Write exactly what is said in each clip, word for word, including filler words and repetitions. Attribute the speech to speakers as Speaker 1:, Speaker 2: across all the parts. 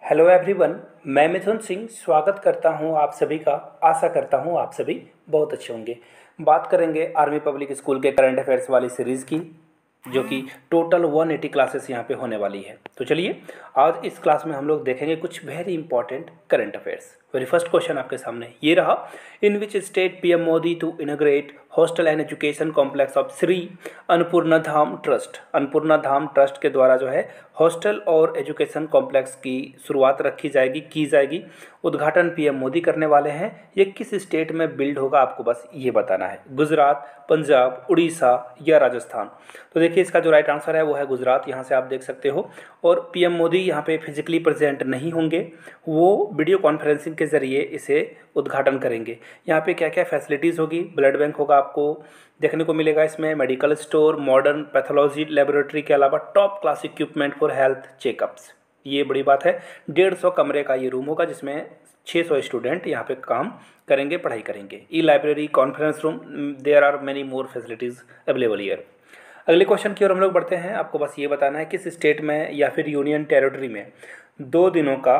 Speaker 1: Hello everyone. मैं मिथुन सिंह स्वागत करता हूं आप सभी का। आशा करता हूं आप सभी बहुत अच्छे होंगे। बात करेंगे आर्मी पब्लिक स्कूल के करंट अफेयर्स वाली सीरीज़ की, जो कि टोटल एक सौ अस्सी क्लासेस यहां पे होने वाली है। तो चलिए आज इस क्लास में हम लोग देखेंगे कुछ very important current affairs. Very first question आपके सामने ये रहा, in which state PM Modi to inaugurate hostel and education complex of Shri Annapurna Dham trust. Annapurna Dham trust के द्वारा जो है हॉस्टल और एजुकेशन कॉम्प्लेक्स की शुरुआत रखी जाएगी की जाएगी उद्घाटन पीएम मोदी करने वाले हैं। ये किस स्टेट में बिल्ड होगा आपको बस ये बताना है, गुजरात, पंजाब, उड़ीसा या राजस्थान। तो देखिए इसका जो राइट आंसर है वो है गुजरात, यहाँ से आप देख सकते हो। और पीएम मोदी यहाँ पे फिजिकली प्रेजेंट नहीं होंगे, वो वीडियो कॉन्फ्रेंसिंग के जरिए इसे उद्घाटन करेंगे। यहाँ पे क्या क्या फैसिलिटीज़ होगी, ब्लड बैंक होगा आपको देखने को मिलेगा इसमें, medical store, modern pathology laboratory के अलावा top class equipment for health checkups. ये बड़ी बात है। डेढ़ सौ कमरे का ये रूम होगा जिसमें छः सौ स्टूडेंट यहाँ पे काम करेंगे, पढ़ाई करेंगे। E library, conference room, there are many more facilities available year. अगले क्वेश्चन की ओर हम लोग बढ़ते हैं। आपको बस ये बताना है किस स्टेट में या फिर यूनियन टेरिटरी में दो दिनों का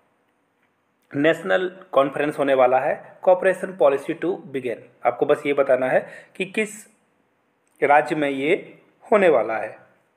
Speaker 1: नेशनल कॉन्फ्रेंस होने वाला है, कोऑपरेशन पॉलिसी टू बिगिन। आपको बस ये बताना है कि किस राज्य में ये होने वाला है,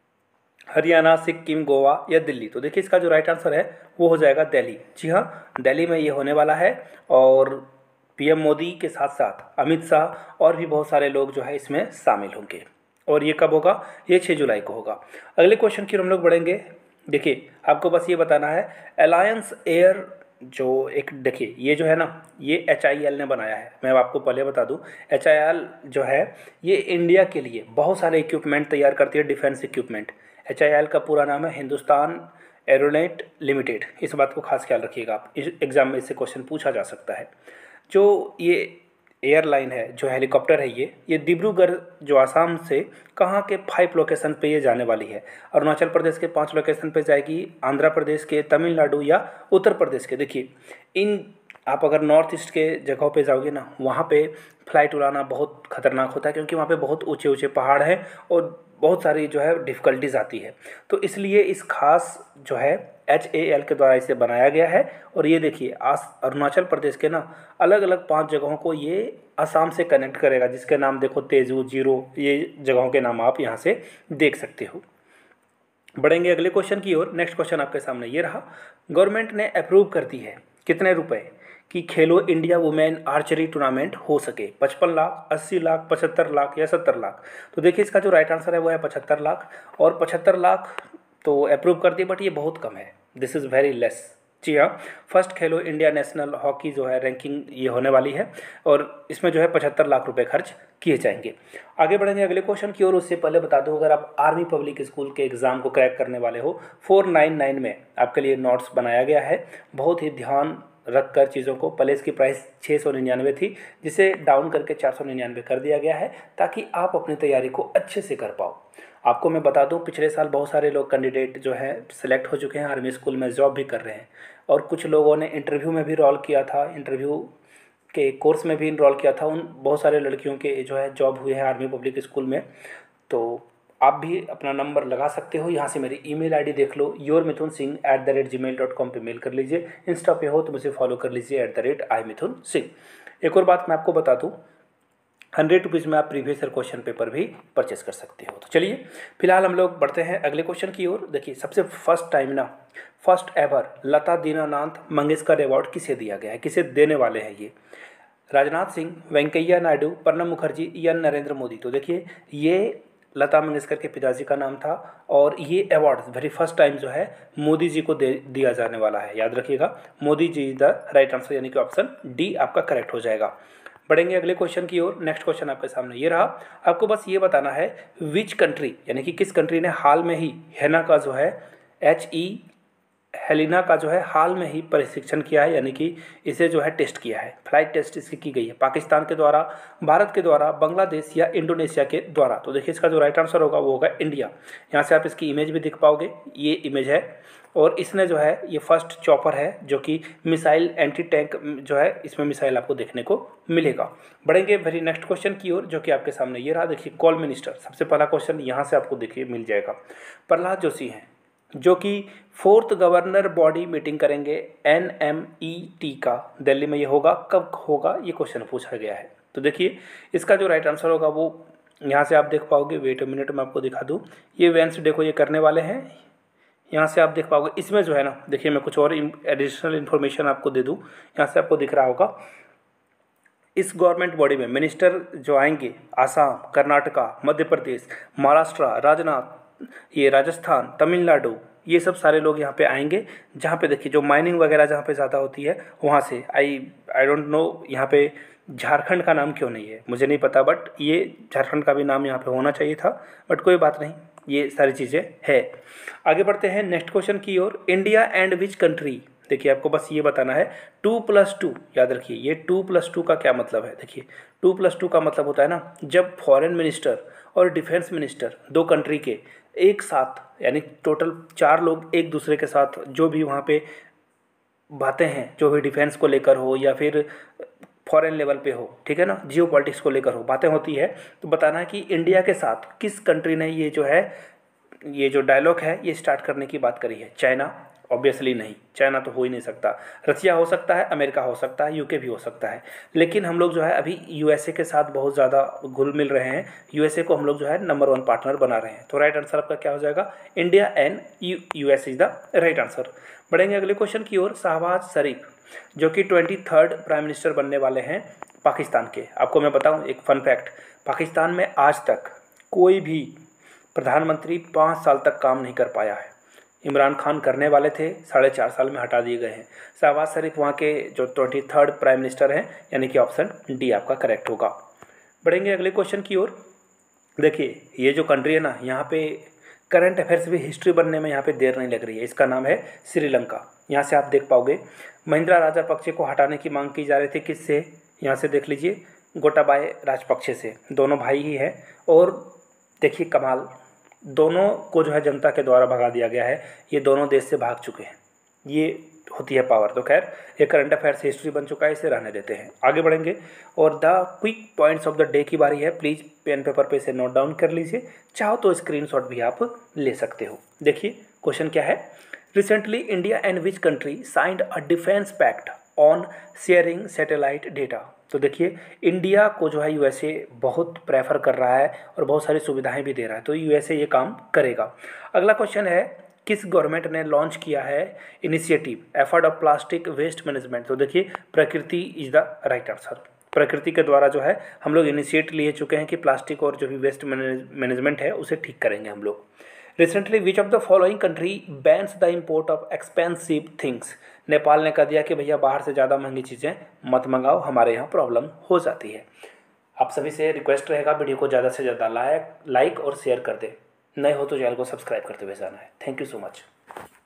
Speaker 1: हरियाणा, सिक्किम, गोवा या दिल्ली। तो देखिए इसका जो राइट आंसर है वो हो जाएगा दिल्ली। जी हाँ, दिल्ली में ये होने वाला है और पीएम मोदी के साथ साथ अमित शाह और भी बहुत सारे लोग जो है इसमें शामिल होंगे। और ये कब होगा? ये छः जुलाई को होगा। अगले क्वेश्चन की हम लोग बढ़ेंगे। देखिए आपको बस ये बताना है, अलायंस एयर जो एक, देखिए ये जो है ना, ये एच आई एल ने बनाया है। मैं आपको पहले बता दूं, एच आई एल जो है ये इंडिया के लिए बहुत सारे इक्विपमेंट तैयार करती है, defence equipment. H I L का पूरा नाम है हिंदुस्तान एरोनेट लिमिटेड। इस बात को खास ख्याल रखिएगा, आप इस एग्जाम में इससे क्वेश्चन पूछा जा सकता है। जो ये एयरलाइन है, जो हेलीकॉप्टर है, ये ये डिब्रूगढ़ जो आसाम से कहाँ के फाइव लोकेशन पे ये जाने वाली है। अरुणाचल प्रदेश के पांच लोकेशन पे जाएगी, आंध्र प्रदेश के, तमिलनाडु या उत्तर प्रदेश के। देखिए इन आप अगर नॉर्थ ईस्ट के जगहों पे जाओगे ना, वहाँ पे फ्लाइट उड़ाना बहुत खतरनाक होता है, क्योंकि वहाँ पे बहुत ऊंचे ऊंचे पहाड़ हैं और बहुत सारी जो है डिफ़िकल्टीज आती है। तो इसलिए इस खास जो है एच ए एल के द्वारा इसे बनाया गया है। और ये देखिए आस अरुणाचल प्रदेश के ना अलग अलग पांच जगहों को ये असम से कनेक्ट करेगा, जिसके नाम देखो तेजू, जीरो, ये जगहों के नाम आप यहाँ से देख सकते हो। बढ़ेंगे अगले क्वेश्चन की ओर। नेक्स्ट क्वेश्चन आपके सामने ये रहा, गवर्नमेंट ने अप्रूव कर दी है कितने रुपए कि खेलो इंडिया वुमेन आर्चरी टूर्नामेंट हो सके? पचपन लाख, अस्सी लाख, पचहत्तर लाख या सत्तर लाख। तो देखिए इसका जो राइट आंसर है वो है पचहत्तर लाख। और पचहत्तर लाख तो अप्रूव कर दी, बट ये बहुत कम है, दिस इज़ वेरी लेस। जी हाँ, फर्स्ट खेलो इंडिया नेशनल हॉकी जो है रैंकिंग ये होने वाली है और इसमें जो है पचहत्तर लाख रुपए खर्च किए जाएंगे। आगे बढ़ेंगे अगले क्वेश्चन की ओर। उससे पहले बता दूं, अगर आप आर्मी पब्लिक स्कूल के एग्ज़ाम को क्रैक करने वाले हो, फोर नाइन नाइन में आपके लिए नोट्स बनाया गया है। बहुत ही ध्यान रख कर चीज़ों को, पहले इसकी प्राइस छः सौ निन्यानवे थी, जिसे डाउन करके चार सौ निन्यानवे कर दिया गया है, ताकि आप अपनी तैयारी को अच्छे से कर पाओ। आपको मैं बता दूं, पिछले साल बहुत सारे लोग कैंडिडेट जो हैं सिलेक्ट हो चुके हैं, आर्मी स्कूल में जॉब भी कर रहे हैं। और कुछ लोगों ने इंटरव्यू में भी रोल किया था, इंटरव्यू के कोर्स में भी इनरोल किया था। उन बहुत सारे लड़कियों के जो है जॉब हुए हैं आर्मी पब्लिक स्कूल में। तो आप भी अपना नंबर लगा सकते हो, यहाँ से मेरी ईमेल आईडी देख लो, your Mithun Singh at the rate G mail dot com पर मेल कर लीजिए। इंस्टा पे हो तो मुझे फॉलो कर लीजिए at the rate I Mithun Singh. एक और बात मैं आपको बता दूँ, हंड्रेड रुपीज़ में आप प्रीवियस ईयर क्वेश्चन पेपर भी परचेस कर सकते हो। तो चलिए फिलहाल हम लोग बढ़ते हैं अगले क्वेश्चन की ओर। देखिए सबसे फर्स्ट टाइम ना, first ever Lata Dinanath Mangeshkar award किसे दिया गया है, किसे देने वाले हैं ये? राजनाथ सिंह, वेंकैया नायडू, प्रणब मुखर्जी या नरेंद्र मोदी। तो देखिए ये लता मंगेशकर के पिताजी का नाम था और ये अवार्ड वेरी फर्स्ट टाइम जो है मोदी जी को दे दिया जाने वाला है। याद रखिएगा, Modi ji the right answer, यानी कि ऑप्शन डी आपका करेक्ट हो जाएगा। बढ़ेंगे अगले क्वेश्चन की ओर। नेक्स्ट क्वेश्चन आपके सामने ये रहा, आपको बस ये बताना है विच कंट्री, यानी कि किस कंट्री ने हाल में ही हेना का जो है एच ई हेलिना का जो है हाल में ही प्रशिक्षण किया है, यानी कि इसे जो है टेस्ट किया है, फ्लाइट टेस्ट इसकी की गई है, पाकिस्तान के द्वारा, भारत के द्वारा, बांग्लादेश या इंडोनेशिया के द्वारा। तो देखिए इसका जो राइट आंसर होगा वो होगा इंडिया। यहाँ से आप इसकी इमेज भी देख पाओगे, ये इमेज है। और इसने जो है ये फर्स्ट चॉपर है जो कि मिसाइल एंटी टैंक जो है, इसमें मिसाइल आपको देखने को मिलेगा। बढ़ेंगे वेरी नेक्स्ट क्वेश्चन की ओर, जो कि आपके सामने ये रहा। देखिए कॉल मिनिस्टर, सबसे पहला क्वेश्चन यहाँ से आपको देखिए मिल जाएगा। प्रहलाद जोशी हैं जो कि फोर्थ गवर्नर बॉडी मीटिंग करेंगे एन एम ई टी का, दिल्ली में ये होगा, कब होगा ये क्वेश्चन पूछा गया है। तो देखिए इसका जो राइट आंसर होगा वो यहाँ से आप देख पाओगे, वेट अ मिनट मैं आपको दिखा दूँ, ये वेंसडे को ये करने वाले हैं, यहाँ से आप देख पाओगे। इसमें जो है ना, देखिए मैं कुछ और एडिशनल इन्फॉर्मेशन आपको दे दूँ, यहाँ से आपको दिख रहा होगा इस गवर्नमेंट बॉडी में मिनिस्टर जो आएंगे आसाम, कर्नाटका, मध्य प्रदेश, महाराष्ट्र, राजनाथ, ये राजस्थान, तमिलनाडु, ये सब सारे लोग यहाँ पे आएंगे। जहाँ पे देखिए जो माइनिंग वगैरह जहाँ पे ज़्यादा होती है वहाँ से, आई आई डोंट नो यहाँ पे झारखंड का नाम क्यों नहीं है मुझे नहीं पता, बट ये झारखंड का भी नाम यहाँ पे होना चाहिए था, बट कोई बात नहीं, ये सारी चीज़ें है। आगे बढ़ते हैं नेक्स्ट क्वेश्चन की ओर। इंडिया एंड विच कंट्री, देखिए आपको बस ये बताना है टू प्लस टू, याद रखिए ये टू प्लस टू का क्या मतलब है। देखिए टू प्लस टू का मतलब होता है ना, जब फॉरेन मिनिस्टर और डिफेंस मिनिस्टर दो कंट्री के एक साथ, यानी टोटल चार लोग एक दूसरे के साथ जो भी वहाँ पे बातें हैं, जो भी डिफेंस को लेकर हो या फिर फॉरेन लेवल पे हो, ठीक है ना, जियो पॉलिटिक्स को लेकर हो, बातें होती है, तो बताना है कि इंडिया के साथ किस कंट्री ने ये जो है, ये जो डायलॉग है ये स्टार्ट करने की बात करी है। चाइना? ऑब्वियसली नहीं, चाइना तो हो ही नहीं सकता। रसिया हो सकता है, अमेरिका हो सकता है, यूके भी हो सकता है, लेकिन हम लोग जो है अभी यूएसए के साथ बहुत ज़्यादा घुल मिल रहे हैं, यूएसए को हम लोग जो है नंबर वन पार्टनर बना रहे हैं। तो राइट आंसर आपका क्या हो जाएगा, India and US is the right answer. बढ़ेंगे अगले क्वेश्चन की ओर। शहबाज शरीफ जो कि ट्वेंटी थर्ड प्राइम मिनिस्टर बनने वाले हैं पाकिस्तान के। आपको मैं बताऊं एक फन फैक्ट, पाकिस्तान में आज तक कोई भी प्रधानमंत्री पाँच साल तक काम नहीं कर पाया है। इमरान खान करने वाले थे, साढ़े चार साल में हटा दिए गए हैं। शहबाज शरीफ वहाँ के जो ट्वेंटी थर्ड प्राइम मिनिस्टर हैं, यानी कि ऑप्शन डी आपका करेक्ट होगा। बढ़ेंगे अगले क्वेश्चन की ओर। देखिए ये जो कंट्री है ना, यहाँ पे करंट अफेयर्स भी हिस्ट्री बनने में यहाँ पे देर नहीं लग रही है। इसका नाम है श्रीलंका। यहाँ से आप देख पाओगे महिंद्रा राजपक्षे को हटाने की मांग की जा रही थी, किससे, यहाँ से देख लीजिए, गोटाबाय राजपक्षे से। दोनों भाई ही हैं और देखिए कमाल, दोनों को जो है जनता के द्वारा भगा दिया गया है। ये दोनों देश से भाग चुके हैं, ये होती है पावर। तो खैर ये करंट अफेयर्स हिस्ट्री बन चुका है, इसे रहने देते हैं, आगे बढ़ेंगे। और the quick points of the day की बारी है। प्लीज़ पेन पेपर पे इसे नोट डाउन कर लीजिए, चाहो तो स्क्रीनशॉट भी आप ले सकते हो। देखिए क्वेश्चन क्या है, recently India and which country signed a defence pact on sharing satellite data. तो देखिए इंडिया को जो है यूएसए बहुत प्रेफर कर रहा है और बहुत सारी सुविधाएं भी दे रहा है, तो यूएसए ये काम करेगा। अगला क्वेश्चन है, किस गवर्नमेंट ने लॉन्च किया है initiative effort of plastic waste management. तो देखिए प्रकृति इज द राइट आंसर। प्रकृति के द्वारा जो है हम लोग इनिशिएट लिए चुके हैं कि प्लास्टिक और जो भी वेस्ट मैनेजमेंट है उसे ठीक करेंगे हम लोग। Recently which of the following country bans the import of expensive things. Nepal ने कह दिया कि भैया बाहर से ज़्यादा महंगी चीज़ें मत मंगाओ, हमारे यहाँ प्रॉब्लम हो जाती है। आप सभी से रिक्वेस्ट रहेगा वीडियो को ज़्यादा से ज़्यादा लाइक लाइक और शेयर कर दें। नए हो तो चैनल को सब्सक्राइब करते हुए जाना है। Thank you so much.